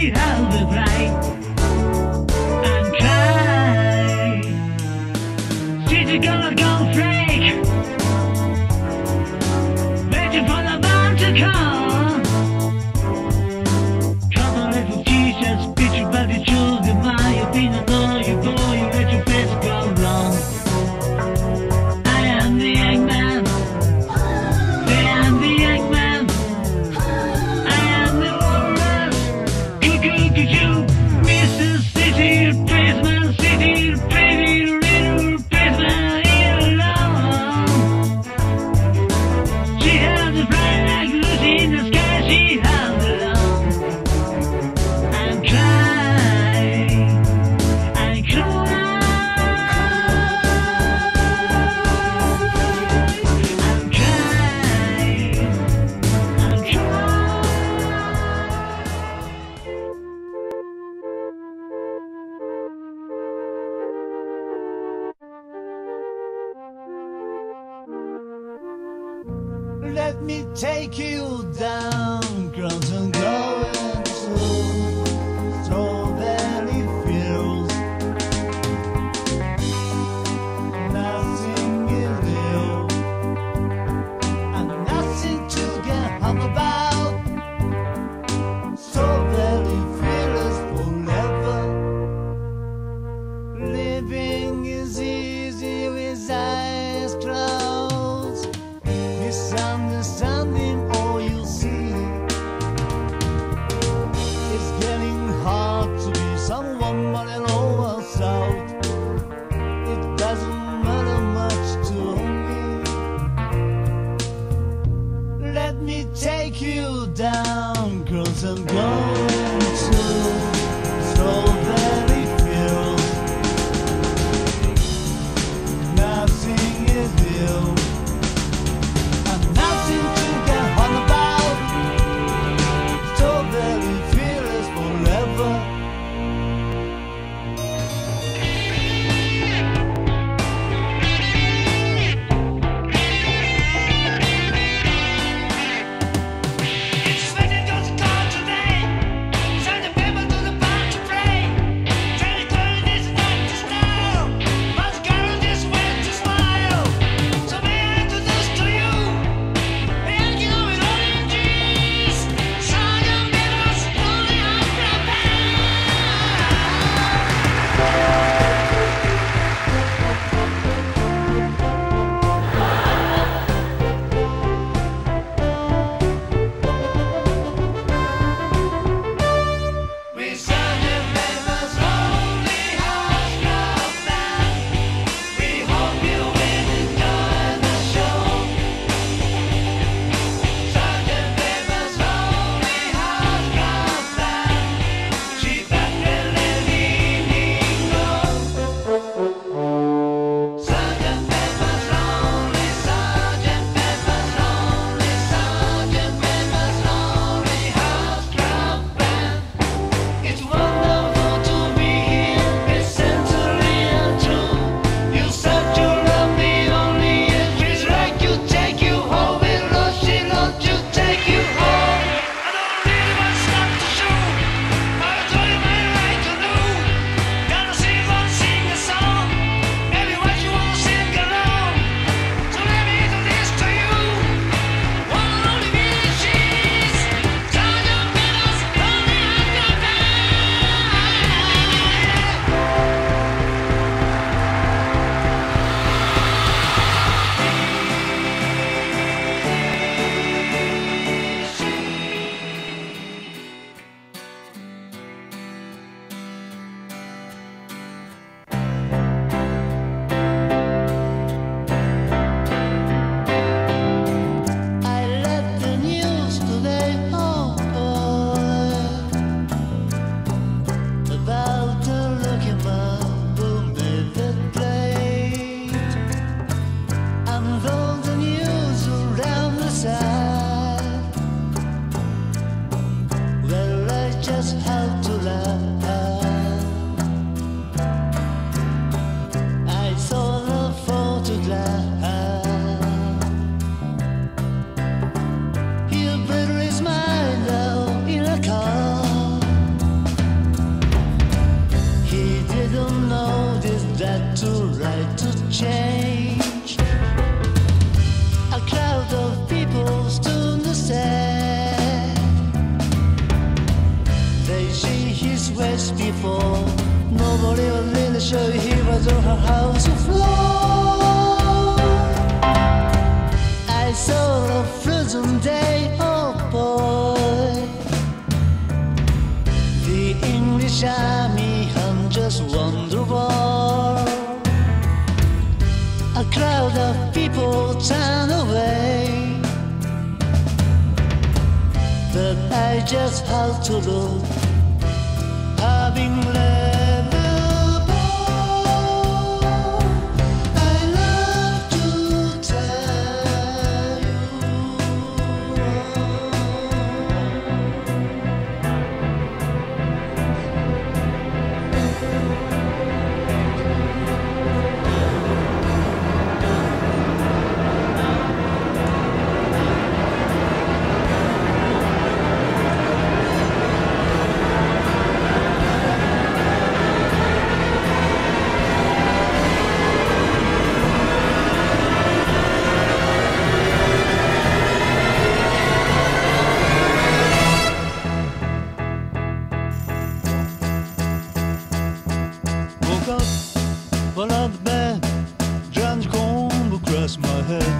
she held the bright and cried. She's gonna go freak, waiting for the man to come. Come on, little Jesus, bitch, you better choose in my opinion. No, you go, you let your face go wrong. I am the Eggman. I am the Eggman. I am the walrus. Cuckoo, Mr. City Policeman, City Pretty Little Policeman, here alone. She has a flying like Lucy in the sky. She held alone and cried and cried and cried and cried. Let me take you down, girls, and going to strawberry fields. Nothing is new, and nothing to get hung about. Strawberry fields forever. Living is easy with eyes closed. Misunderstanding all you see. It's getting hard to be someone but it all works out. It doesn't matter much to me. Let me take you down, girls, I'm going to strawberry fields. Nothing is new. Nothing to get hung about. Strawberry fields forever. It's expected to score today. sure he was on her house floor. I saw a frozen day, oh boy. The English army had just won the war. A crowd of people turned away, but I just had to look, having left the ball. I love to tell you. Woke up, fell out of bed, dreamt comb across my head.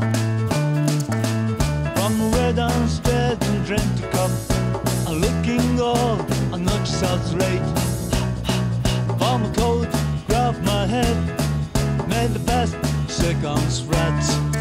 From the red downstairs and drank the cup, I'm looking old, I'm not sounds late. Found my coat, grabbed my head, made the best seconds rats.